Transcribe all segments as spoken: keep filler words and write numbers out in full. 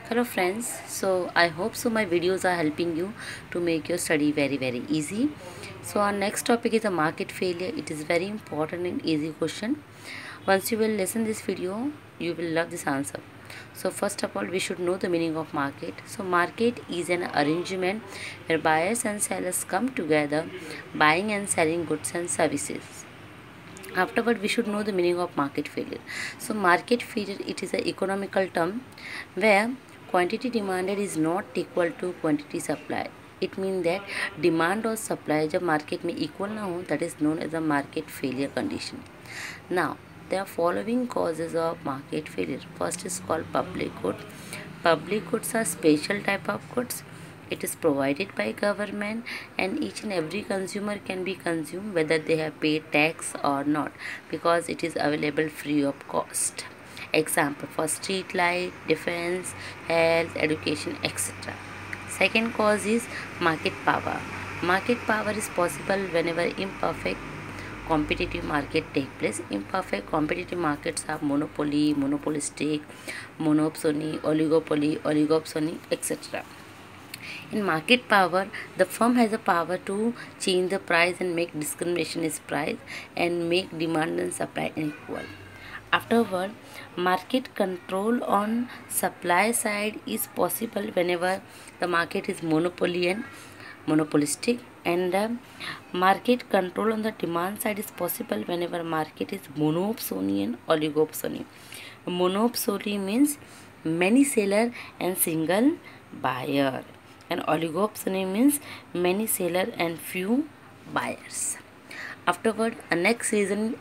Hello friends, so I hope so my videos are helping you to make your study very very easy. So our next topic is a market failure. It is very important and easy question. Once you will listen this video, you will love this answer. So first of all, we should know the meaning of market. So market is an arrangement where buyers and sellers come together buying and selling goods and services. Afterward, we should know the meaning of market failure. So market failure, it is an economical term where quantity demanded is not equal to quantity supplied. It means that demand और supply जब market में equal ना हो, that is known as a market failure condition. Now, there are following causes of market failure. First is called public good. Public goods are special type of goods. It is provided by government and each and every consumer can be consumed whether they have paid tax or not, because it is available free of cost. Example for street light, defense, health, education, et cetera. Second cause is market power. Market power is possible whenever imperfect competitive market take place. Imperfect competitive markets are monopoly, monopolistic, monopsony, oligopoly, oligopsony, et cetera. In market power, the firm has a power to change the price and make discrimination is price and make demand and supply unequal. Afterward, market control on supply side is possible whenever the market is monopoly and monopolistic, and uh, market control on the demand side is possible whenever market is monopsony and oligopsony. Monopsony means many seller and single buyer, and oligopsony means many seller and few buyers. Afterward, a next reason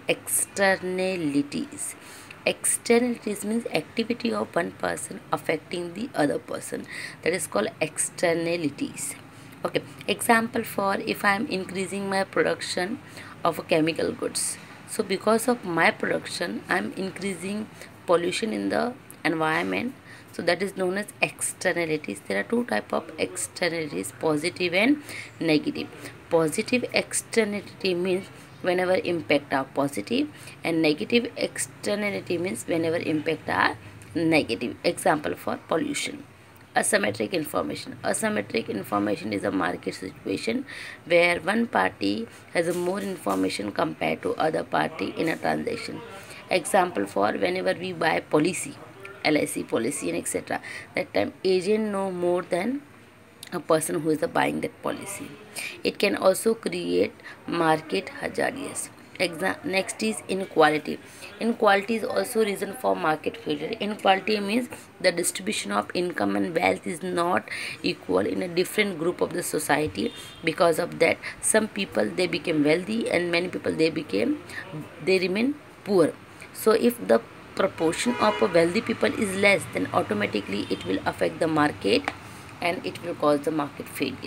externalities. Externalities means activity of one person affecting the other person. That is called externalities. Okay, example for if I am increasing my production of chemical goods. So because of my production, I am increasing pollution in the environment. So that is known as externalities. There are two type of externalities, positive and negative. Positive externality means whenever impact are positive, and negative externality means whenever impact are negative. Example for pollution. Asymmetric information. Asymmetric information is a market situation where one party has more information compared to other party in a transaction. Example for whenever we buy policy, L I C policy and et cetera. That time agent know more than a person who is the buying that policy. It can also create market hazards. Exa next is inequality. Inequality is also reason for market failure. Inequality means the distribution of income and wealth is not equal in a different group of the society. Because of that, some people they became wealthy and many people they became they remain poor. So if the proportion of wealthy people is less, then automatically it will affect the market and it will cause the market failure.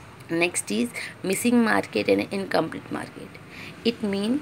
Next is missing market and incomplete market. It means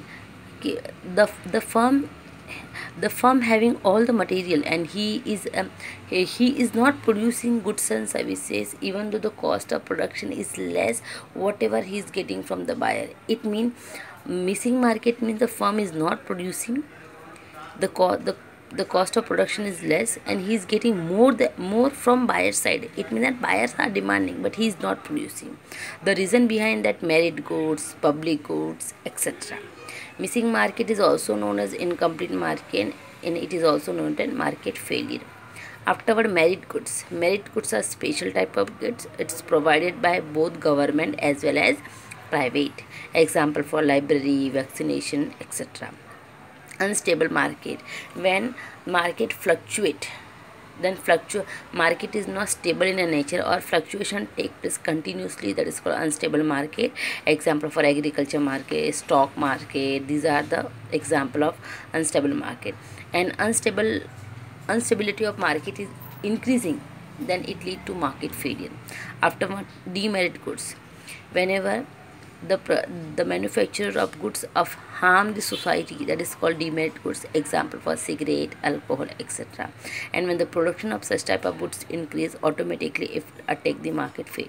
the the firm the firm having all the material and he is um, he, he is not producing goods and services, even though the cost of production is less whatever he is getting from the buyer. It means missing market means the firm is not producing, the co the the cost of production is less and he is getting more the more from buyer side. It means that buyers are demanding but he is not producing. The reason behind that merit goods, public goods, et cetera. Missing market is also known as incomplete market and it is also known as market failure. Afterward, merit goods. Merit goods are special type of goods. It's provided by both government as well as private. Example for library, vaccination, et cetera. Unstable market. When market fluctuate, then fluctuate market is not stable in a nature or fluctuation take place continuously, that is called unstable market. Example for agriculture market, stock market, these are the example of unstable market. And unstable instability of market is increasing, then it lead to market failure. After demerit goods, whenever the the manufacturer of goods of harm the society, that is called demerit goods. Example for cigarette, alcohol, et cetera. And when the production of such type of goods increase, automatically it attack the market failure.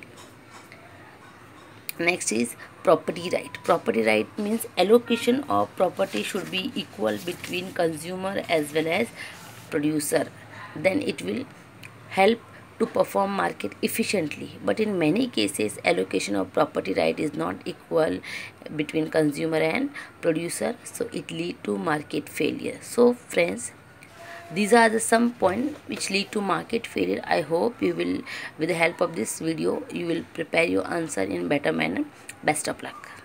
Next is property right. Property right means allocation of property should be equal between consumer as well as producer. Then it will help to perform market efficiently, but in many cases allocation of property right is not equal between consumer and producer, so it lead to market failure. So friends, these are the some points which lead to market failure. I hope you will, with the help of this video, you will prepare your answer in better manner. Best of luck.